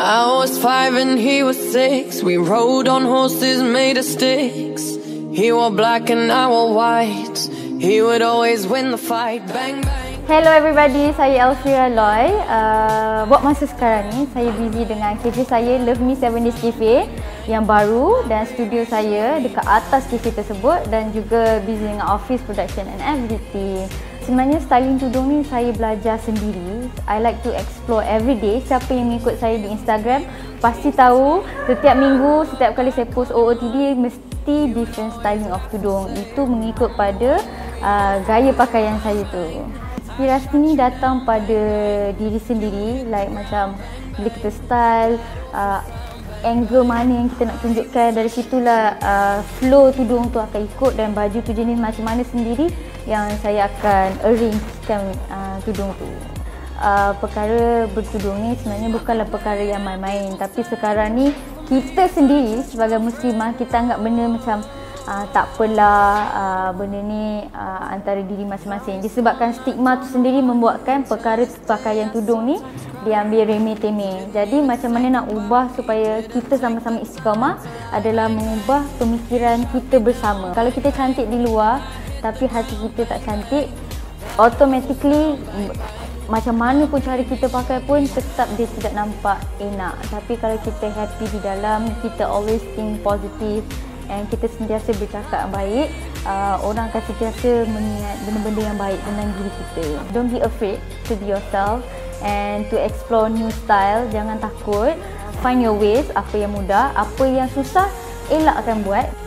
I was 5 and he was 6. We rode on horses made of sticks. He wore black and I wore white. He would always win the fight. Bang bang. Hello everybody, saya Elvira Loy. Buat masa sekarang ni, saya busy dengan cafe saya Love Me 7 Days Cafe yang baru dan studio saya dekat atas cafe tersebut, dan juga busy dengan office production and everything. Sebenarnya styling tudung ni saya belajar sendiri. I like to explore every day. Siapa yang mengikut saya di Instagram pasti tahu setiap minggu, setiap kali saya post OOTD mesti different styling of tudung. Itu mengikut pada gaya pakaian saya tu. Inspirasi ni datang pada diri sendiri, like macam bila kita style, angle mana yang kita nak tunjukkan, dari situlah flow tudung tu akan ikut, dan baju tu jenis macam mana sendiri yang saya akan arrangekan tudung tu. Perkara bertudung ni sebenarnya bukanlah perkara yang main-main, tapi sekarang ni kita sendiri sebagai muslimah, kita anggap benda macam tak apalah, benda ni antara diri masing-masing. Disebabkan stigma tu sendiri membuatkan perkara pakaian tudung ni diambil remeh-temeh. Jadi macam mana nak ubah supaya kita sama-sama istiqamah adalah mengubah pemikiran kita bersama. Kalau kita cantik di luar tapi hati kita tak cantik, automatically macam mana pun cara kita pakai pun tetap dia tidak nampak enak. Tapi kalau kita happy di dalam, kita always think positive, and kita sentiasa bercakap baik, orang akan sentiasa mengingat benda-benda yang baik tentang diri kita. Don't be afraid to be yourself and to explore new style. Jangan takut, find your ways. Apa yang mudah, apa yang susah, elakkan buat.